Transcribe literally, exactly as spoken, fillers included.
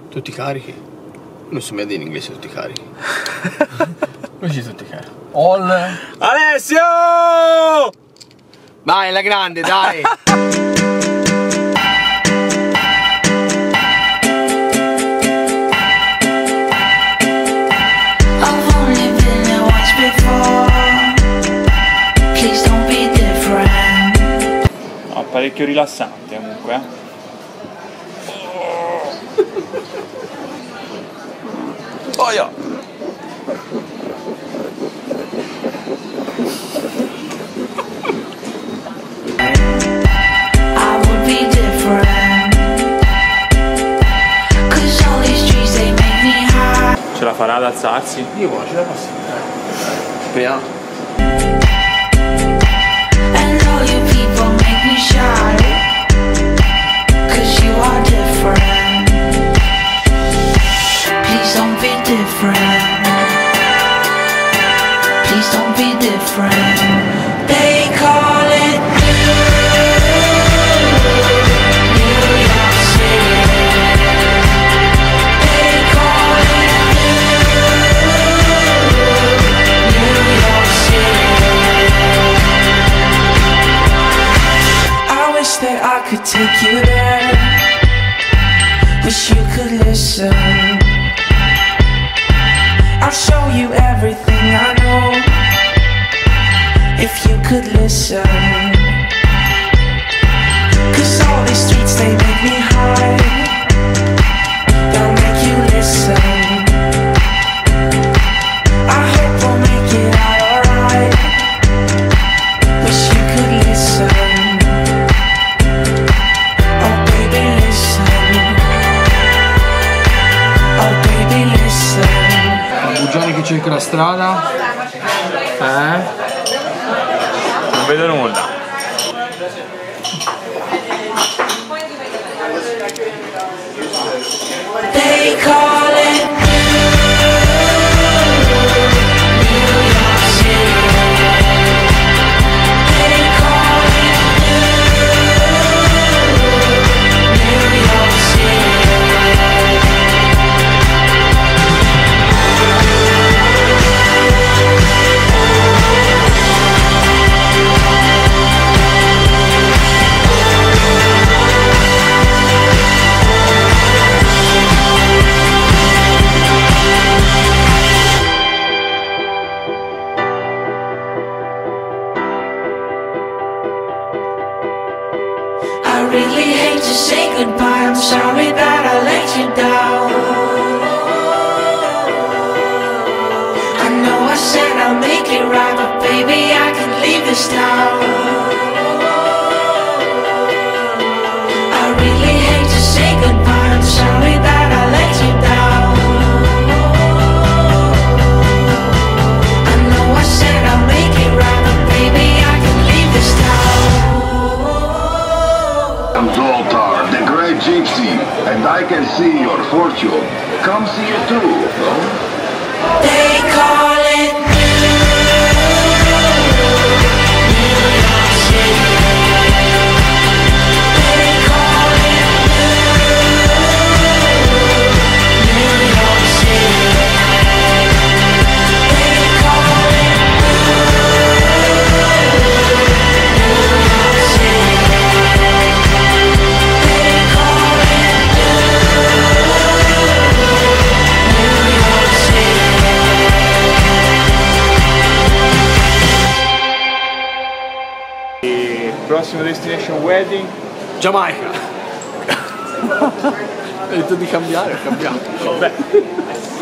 Tutti carichi? Non so mai dire in inglese tutti carichi. Come si tutti carichi? All. Alessio! Vai, la grande, dai! No, parecchio rilassante comunque, eh. Oh, yeah. Ce la farà ad alzarsi? Io qua ce la posso. Speriamo. Please don't be different. They call it New York City. They call it New York City. I wish that I could take you there. Wish you could listen. I'll show you everything I know, if you could listen. Cause all these streets, they make me high. They'll make you listen. I hope we'll make it out alright. Wish you could listen. Oh baby listen. Oh baby listen. Bugiani che cerca la strada. Eh? Non vedo nulla. They call it New York City. They call it New York City. I really hate to say goodbye, I'm sorry that I let you down. I know I said I'll make it right, but baby I can leave this town. I really hate to say goodbye, I'm sorry that I let you down. I know I said I'll make it right, but baby I can leave this town. I'm Zoltar, the great gypsy, and I can see your fortune. Come see it too, no? They call it New York City. They call it New York City. They call it New York City. Prossimo destination wedding. Giamaica. Hai detto di cambiare, ho cambiato. Vabbè.